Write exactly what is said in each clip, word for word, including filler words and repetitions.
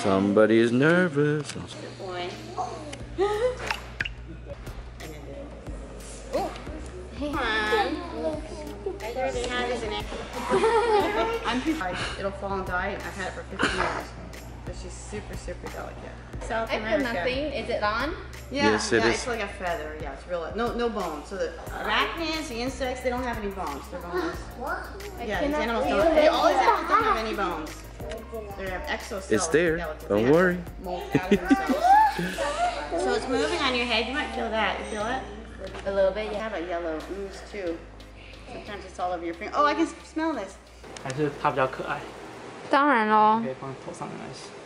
Somebody is nervous. Good boy. Come on. There's a cat, isn't it? I'm sorry. It'll fall and die. I've had it for fifteen years. But she's super, super delicate. South I feel America. nothing. Is it on? Yeah, Yes, it yeah, is. it's like a feather. Yeah, it's real. No, no bones. So the arachnids, the insects, they don't have any bones. They're boneless. Yeah, these animals don't. They, all these animals don't have any bones. They have exoskeleton. It's there. Skeleton. Don't They worry. mold out of themselves. So it's moving on your head. You might feel that. You feel it? A little bit, You yeah. have a yellow ooze too. Sometimes it's all over your finger. Oh, I can smell this. 还是它比较可爱， 当然咯可以放在头上没关系。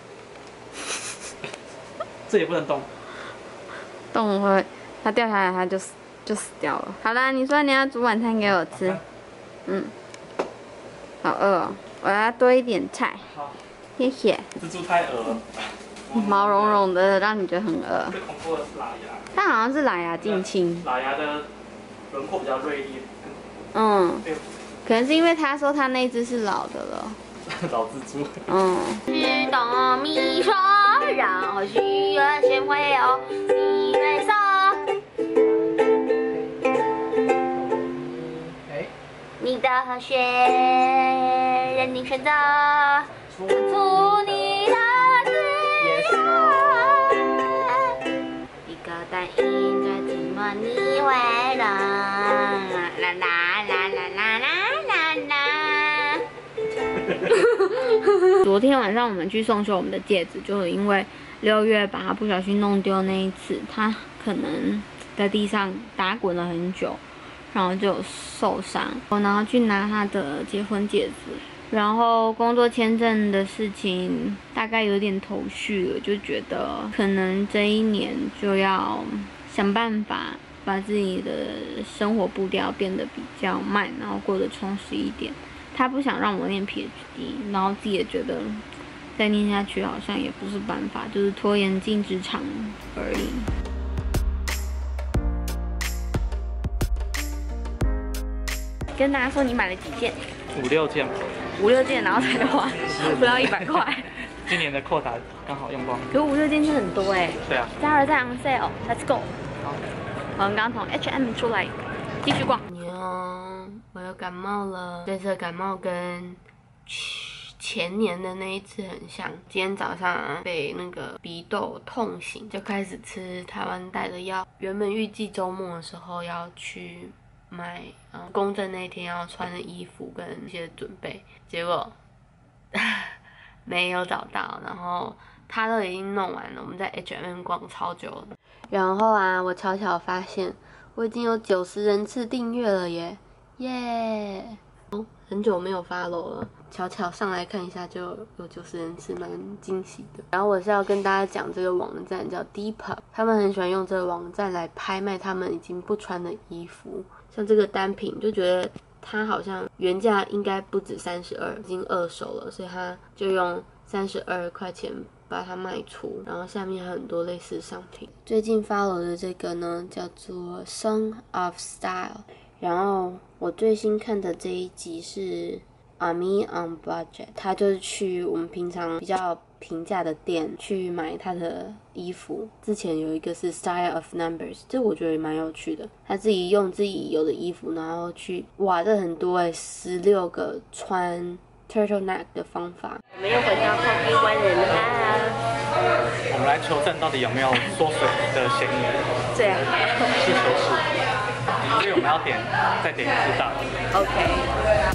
这也不能动。 动会，它掉下来它就死就死掉了。好啦，你说你要煮晚餐给我吃，嗯，好饿哦，我要多一点菜， 好， 谢谢。 蜘蛛太恶了， 毛茸茸的，让你觉得很饿。 最恐怖的是喇牙， 它好像是喇牙近亲， 喇牙的轮廓比较锐利， 嗯， 哎呦， 可能是因为他说他那只是老的了。 老蜘蛛。 嗯。是哆咪嗦，然后许愿先会有西瑞嗦。 哎， 你的和弦任你选择，唱出你的自由。一个单音最寂寞你会冷，啦啦啦啦啦啦啦啦。昨天晚上我们去送修我们的戒指，就是因为六月把它不小心弄丢那一次，它可能在地上打滚了很久，然后就有受伤，然后去拿他的结婚戒指，然后工作签证的事情大概有点头绪了，就觉得可能这一年就要想办法把自己的生活步调变得比较慢，然后过得充实一点。他不想让我念 P H D， 然后自己也觉得再念下去好像也不是办法，就是拖延进职场而已。跟大家说你买了几件？ 五六件吧， 五六件，然后才花不到一百块。 今年的扣打刚好用光。 可五六件是很多哎。 对啊。 加尔在 on sale，Let's go。 好。 我们刚从 H and M 出来，继续逛。牛，我又感冒了。这次感冒跟前年的那一次很像。今天早上啊被那个鼻窦痛醒，就开始吃台湾带的药。原本预计周末的时候要去买，嗯，公证那天要穿的衣服跟一些准备，结果没有找到，然后他都已经弄完了。我们在 H and M 逛超久了，然后啊，我巧巧发现我已经有九十人次订阅了耶，耶！哦，很久没有 follow 了，巧巧上来看一下就有九十人次，蛮惊喜的。然后我是要跟大家讲这个网站叫 Depop， 他们很喜欢用这个网站来拍卖他们已经不穿的衣服，像这个单品就觉得它好像原价应该不止三十二，已经二手了，所以他就用三十二块钱把它卖出，然后下面还有很多类似商品。最近 follow 的这个呢叫做 Song of Style， 然后我最新看的这一集是 Ami on Budget， 他就是去我们平常比较平价的店去买他的衣服。之前有一个是 Style of Numbers， 这我觉得也蛮有趣的，他自己用自己有的衣服，然后去哇，这很多哎，十六个穿 turtleneck 的方法。我们又回到咖啡官人啦。 我们来求证到底有没有缩水的嫌疑。 对啊。 是求是。所以我们要点再点一次大。 OK。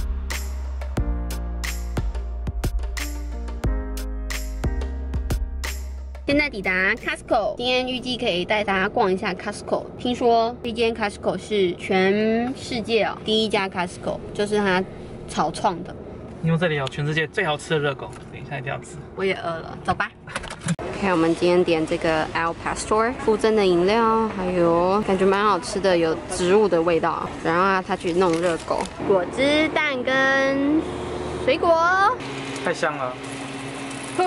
现在抵达 Costco， 今天预计可以带大家逛一下 Costco。听说这间 Costco 是全世界哦第一家 Costco， 就是它草创的。 因为这里有全世界最好吃的热狗，等一下一定要吃。 我也饿了，走吧。看我们今天点这个 Al Pastor 附赠的饮料，还有感觉蛮好吃的，有植物的味道。然后啊，他去弄热狗、果汁蛋跟水果。 太香了。 呵。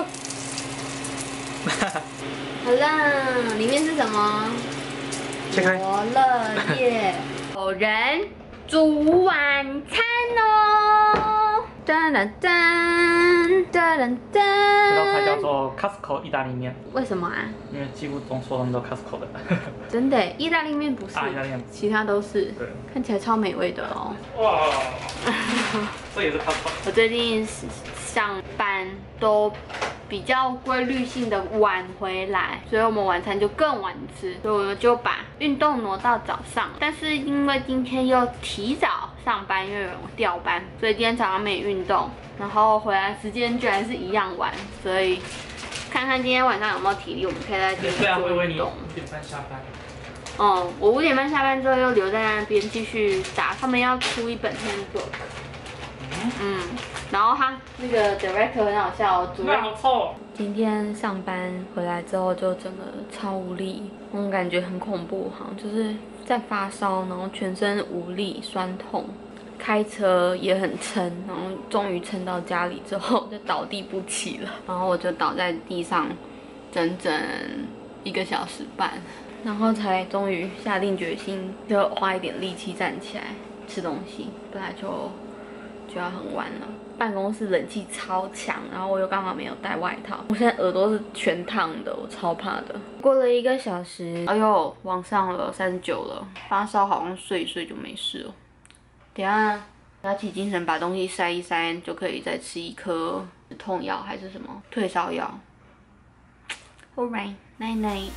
好啦，里面是什么？ 切开。 罗勒叶，有人煮晚餐哦。噔噔噔。 噔噔这道菜叫噔。 做 Costco 意大利面， 为什么啊？ 因为几乎中说他们都 Costco 的。 真的耶，意大利面不是， 啊意大利面其他都是。 对， 看起来超美味的哦。 哇，这也是 Costco。 我最近上班都比较规律性的晚回来，所以我们晚餐就更晚吃，所以我就把运动挪到早上。但是因为今天又提早上班，因为有调班，所以今天早上没运动，然后回来时间居然是一样晚，所以看看今天晚上有没有体力，我们可以再继续对啊，微微你做运动。 五点半下班。 嗯，我五点半下班之后又留在那边继续打，他们要出一本 handbook。嗯，然后他那个 director 很好笑哦，主那任好臭哦。 今天上班回来之后就整个超无力，那种感觉很恐怖，好像就是在发烧，然后全身无力、酸痛，开车也很撑，然后终于撑到家里之后就倒地不起了，然后我就倒在地上整整一个小时半，然后才终于下定决心，就花一点力气站起来吃东西，不然就就要很晚了。办公室冷气超强，然后我又刚好没有带外套，我现在耳朵是全烫的，我超怕的。过了一个小时，哎呦，往上了三十九了，发烧好像睡一睡就没事了。等一下打起精神把东西塞一塞，就可以再吃一颗止痛药还是什么退烧药。Alright， night night。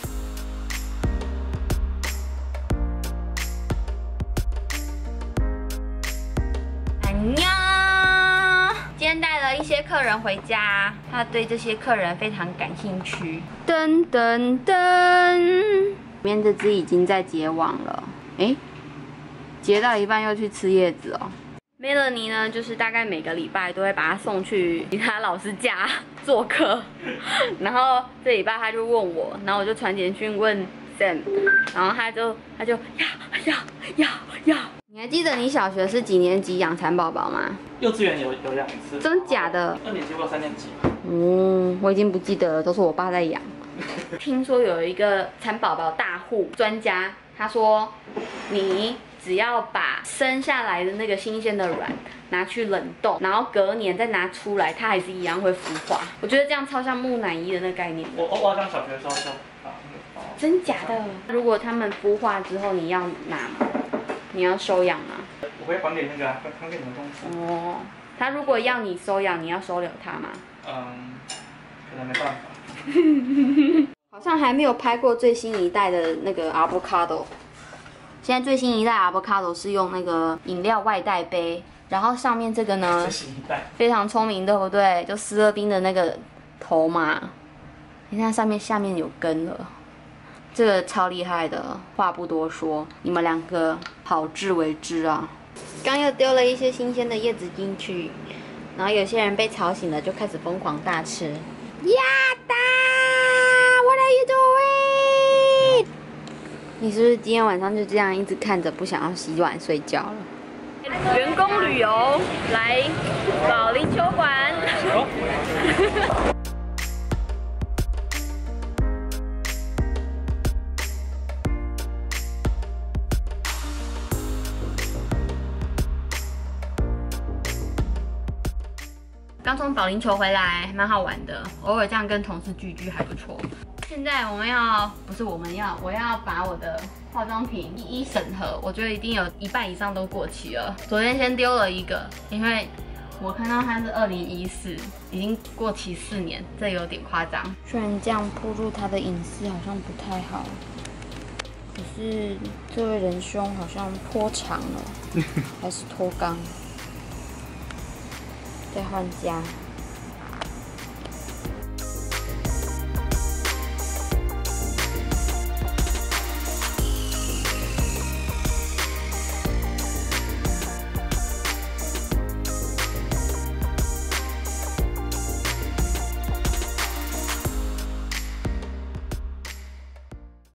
今天带了一些客人回家，他对这些客人非常感兴趣。噔噔噔，里面这只已经在结网了，哎，结到一半又去吃叶子哦。Melanie 呢，就是大概每个礼拜都会把他送去其他老师家做客，然后这礼拜他就问我，然后我就传简讯问 Sam， 然后他就他就要要要要。你还记得你小学是几年级养蚕宝宝吗？ 幼稚园有有养一次。 真假的？ 二年级或三年级。 嗯，我已经不记得了，都是我爸在养。听说有一个蚕宝宝大户专家，他说你只要把生下来的那个新鲜的卵拿去冷冻，然后隔年再拿出来，它还是一样会孵化。我觉得这样超像木乃伊的那个概念。 我我好像小学的时候就啊。 真假的？如果它们孵化之后，你要拿吗？你要收养吗？ 我会还给那个还给你们公司。 哦，他如果要你收养，你要收留他吗？ 嗯，可能没办法。 好像还没有拍过最新一代的那个 avocado。现在最新一代 avocado 是用那个饮料外带杯，然后上面这个呢， 最新一代非常聪明，对不对？就斯乐冰的那个头嘛，你看上面下面有根了。这个超厉害的，话不多说，你们两个好自为之啊！刚又丢了一些新鲜的叶子进去，然后有些人被吵醒了，就开始疯狂大吃。亚达 ，What are you doing？ 你是不是今天晚上就这样一直看着，不想要洗碗睡觉了？员工旅游来保龄球馆。刚从保龄球回来，蛮好玩的，偶尔这样跟同事聚聚还不错。现在我们要，不是我们要，我要把我的化妆品一一审核，我觉得一定有一半以上都过期了。昨天先丢了一个，因为我看到它是二零一四，已经过期四年，这有点夸张。虽然这样暴露他的隐私好像不太好，可是这位仁兄好像脱长了，还是脱肛。再换家。